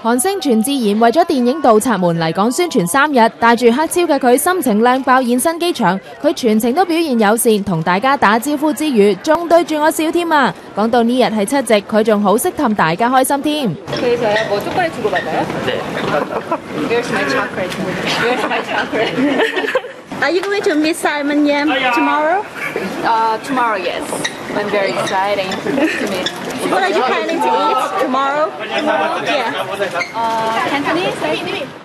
韓星全智賢為咗電影《盜賊們》嚟港宣傳3日，帶住黑超嘅佢心情靚爆現身機場，佢全程都表現友善，同大家打招呼之餘，仲對住我笑添啊！講到呢日係七夕，佢仲好識氹大家開心添。 그래서요? 뭐 초콜릿 주고받나요? 네. Here's my chocolate. Here's my chocolate. Are you going to meet Simon Yam tomorrow? Tomorrow, yes. I'm very excited to meet. What are you planning to eat tomorrow? Yeah. Cantonese?